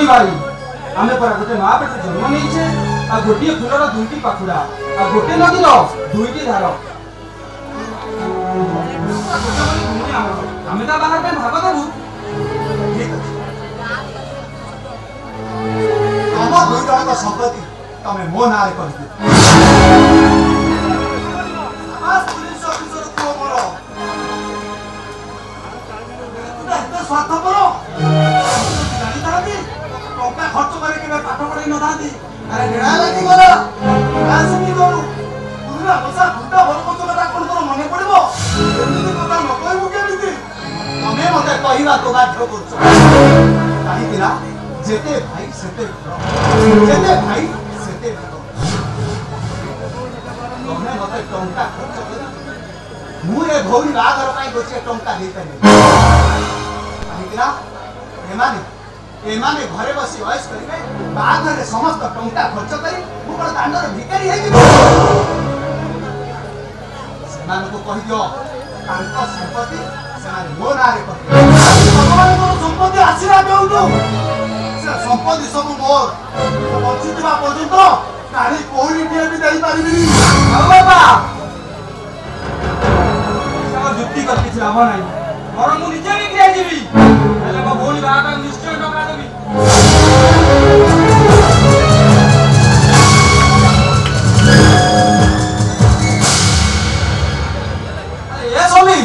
भाई आमे पर गोटे माँ पेट जन्म नहीं आ गोटे फूलर दुईटी पाखुड़ा आ गोटे नदीर दुईटी धार आमे ता बाहर पे भाग देबू तम दुई जन संपत्ति तमे मो नारे कर स्वार्थपर टंका खर्च करके पाठ पढ़ाई न था अरे डेढ़ा लगी गला आसमी करू पुरा बसा घंटा भर को कथा कोन तोर मने पड़िबो एमिति कथा न कहबो केमिति तमे मते कहिबा तो बाध्य करछ काई दिना जेते भाई सेते जेते भाई सेते तमे मते टंका खर्च कर मु ए भौरी बागर पाई गोचे टंका दे तने काई दिना एमाने घरे बसी वयस करिवे बाघरे समस्त टंका खर्च करी मुकर दांडर भिकारी हे जिवो सेमान को कहि दियो तांका संपत्ति सेमान मो नारे कर भगवान को संपत्ति आसीरा देउतो से संपत्ति सब मोर बचितबा पर्यंत काली कोहरी टिए भी देई पारिबिनी आ बाबा सब जुक्ति कर किछ लाभ नाही और मु निजे भी क्रिया जीवी हेले मो भोली बाटा निश्चय टका देबी अरे ये सोमी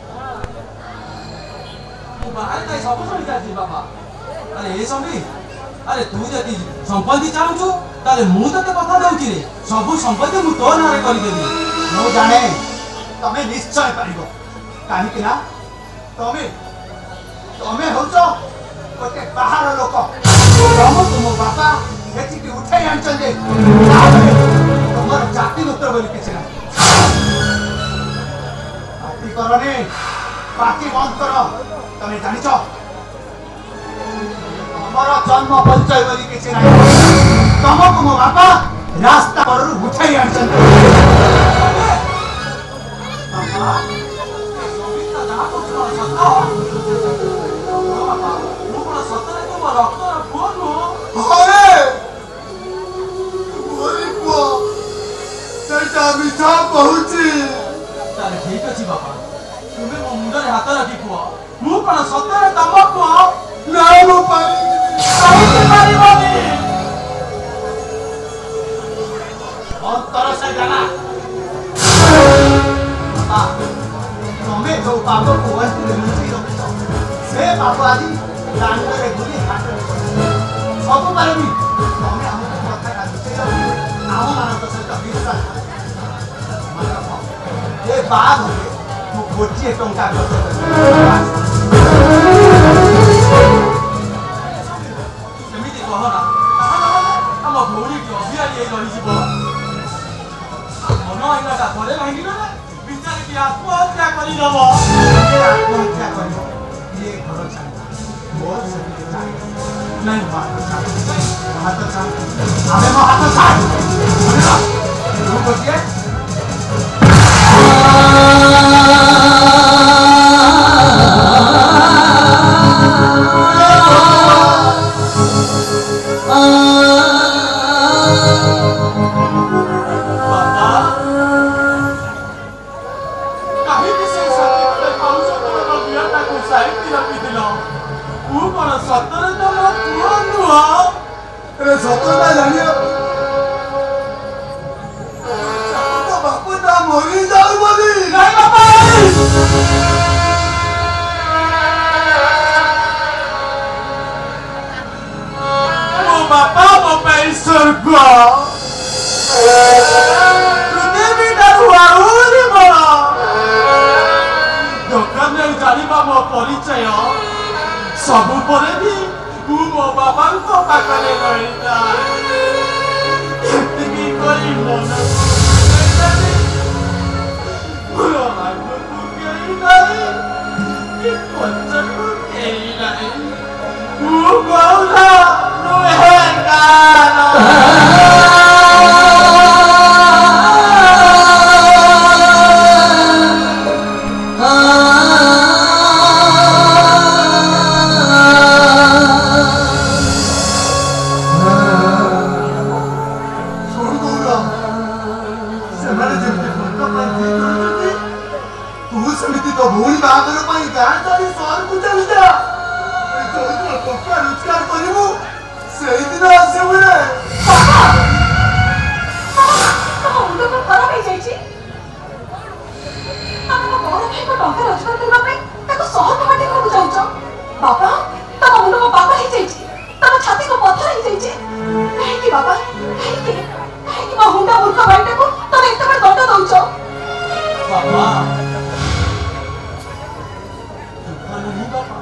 मु बाहर काय सब सुनी जाती बाबा अरे ये सोमी अरे तू जति संपत्ति चाहू ताले मु तते कथा दउची रे सब संपत्ति मु तो नारे करि देबी मु जाने तमे निश्चय पारिबो काहे कि ना तमे होचो गोटे बाहर लोक तुम बापा एति उठाई आनछन जे तुमर जाति गोत्र बोली किछ ना पार्टी करने पार्टी बंद करो तमे जानिछो हमर जन्म परिचय बोली किछ ना तुमको मो बापा रास्ता पर उठाई आनछन बापा सविता जा तो सत्ता मिठा पहुंची तारे ठीक अछि बाबा तुमे मो मुंडरे हाथ रखी कुआ मु कोन सतरे तम कुआ ना मो पारी पारिबनी अंतर से जाना बाबा तमे जो बाबा को वस्तु लुचि रखो से बाबा आदि दांडरे गुली हाथ सब पारबी तमे हमको कथा का दुचे नाम मानक से विश्वास ये बाग होगे वो गोची टंका खर्च सेमिति कह ना हम भौरी की अभियारी ए रही जीव मन इलाका थोड़े भांगी ना बिचार की आत्महत्या करी दबो आत्महत्या करी ये घर छाड़ बहुत से नहीं हाथ छाड़ हमें मो हाथ छाड़ तू गोची परिचय सबु परे भी तू मो बाबा को पाखरे रहिता एतिकी कोई मन बुरा लागो तू केई नाही कि पच्चर को केई नाही तू गौला नुहे गाना ସେମିତି ତ ଭଉଣୀ ବାହାଘର ପାଇଁ ଗାଁ ଛାଡ଼ି ସହରକୁ ଚାଲିଯା। ଯୋଉଦିନ ଟଙ୍କା ରୋଜଗାର କରିବୁ ସେଇଦିନ ଆସିବୁ ରେ। बाबा तम मुंड को पागल ही जाइछि तम छाती को पत्थर ही जाइछि काहे कि बाबा काहे कि मो हुंडा मूर्ख भाईटा को तम एते बड़ दंड दउछ बाबा दुकान नहीं बाबा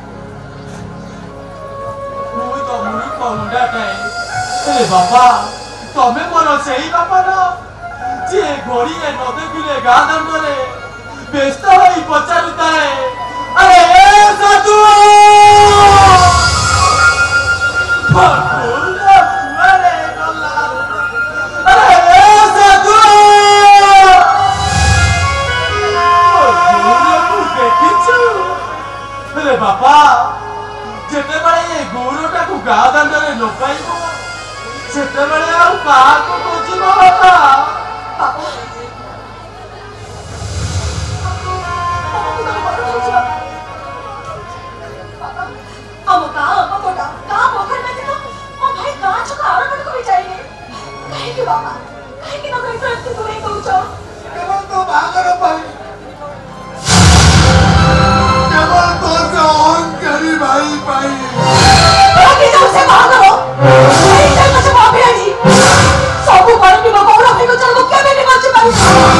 मुई तो मूर्ख हुंडा काए ए बाबा तमे मोर सेही बाबा ना जे घोड़ी ए न देखिले गा दंडरे व्यस्त होई पचारुताए अरे साधु भगोला पुआरे गला अरे साधु भगोला को देखिछु अरे बापा जेते बळे ए गोरोटा को गा दंडरे लोकाइबो सेते बळे आ काहा को खोजिबो बाबा बाबा हम का पकोटा का पोखर में थे ओ भाई का छका आरकट को भी चाहिए काहे कि बाबा काहे कि न कोई प्रति दूरे कहउछ केवल तो बागर पाई केवल तो से अहंकारी भाई पाई बाकी जो से बागर नहीं चल मच बाबे आजी सब पर कि बकोरा भाई को चल के भी नहीं बच पाई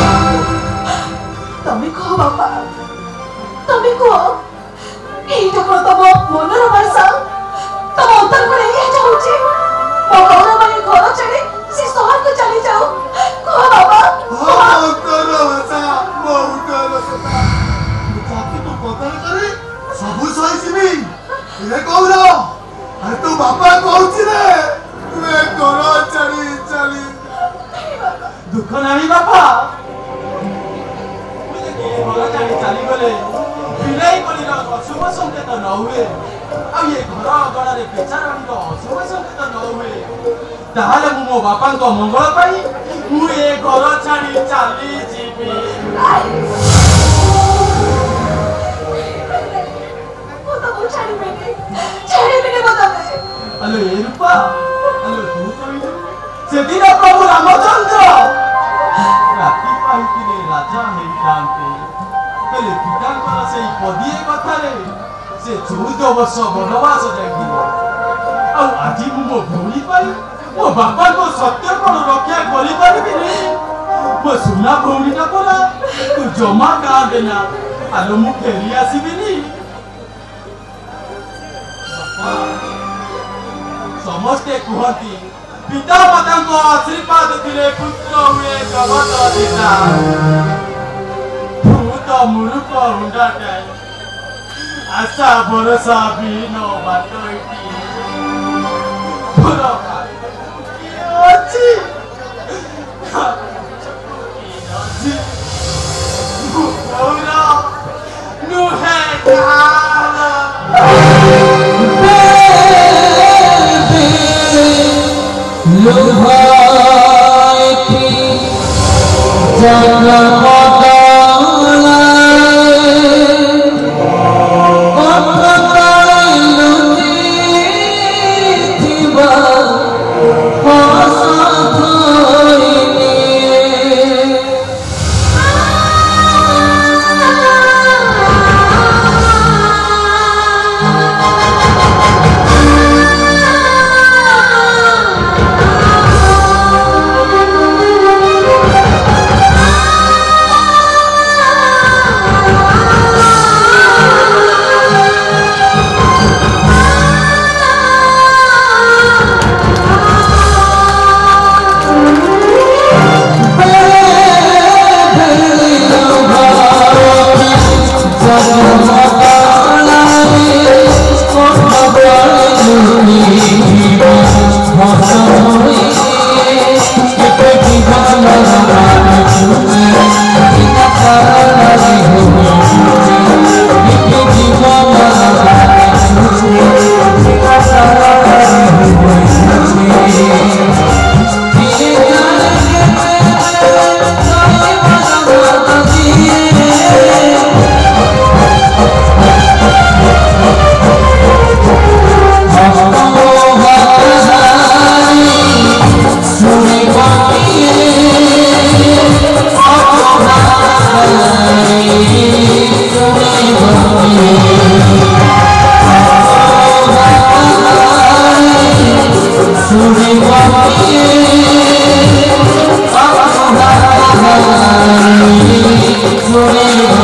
तमे को बाबा तमे को এইটা কোন তব মনের ভাষা তব অন্তর করে এই যাচ্ছে বাবা মানে ঘর ছেড়ে সে শহরকে চলে যাও কো বাবা অন্তর ভাষা বহুতর কথা চাকি তো বদল করে সবু সইছিবি রে কৌর আরে তো বাবা কହୁছি রে তুই ঘর ছাড়ি চলি दुख नहीं बापा मुझे के घर छाड़ी चली गले बिलाई गली अशुभ संकेत न हुए आ ये घर अगण रे बेचाराणी अशुभ संकेत न हुए ताहले मु मो बापा को मंगल पाई मु ए घर छाड़ी चली जीबी वो तो छाड़ी मैंने बता दे हेलो ए रूपा हेलो तू कहिलु से दिन प्रभु रामचंद्र राती पाइकिले राजा हेइतांते हेले पितांकर सेई पदिए कथारे से 14 वर्ष वनवास जाइथिले आ आजि मो भौणी पाई मो बापा को सत्य कोन रक्षा करि परिबिनी मो सुना भौणी ना परा तू जमा का देना आलो मु फेरी आसीबिनी समस्ते कहती पिता माता को आशीर्वाद दिले पुत्र हुए जगत अधिता भूत मूर्ख हुंडा टाए आशा भरोसा भी न बाटोइटी पुरा अछि पूरा नुहे काला लुभाएती जनमदाला अप्रकारे लुचिथिबा हसा धोइनी रे